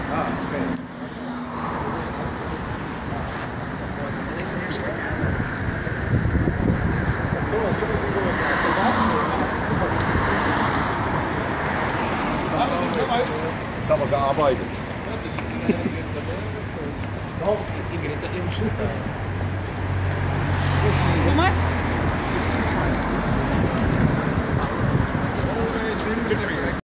Ah, okay. Jetzt haben wir gearbeitet. Doch, ich bin gerade im Schritt.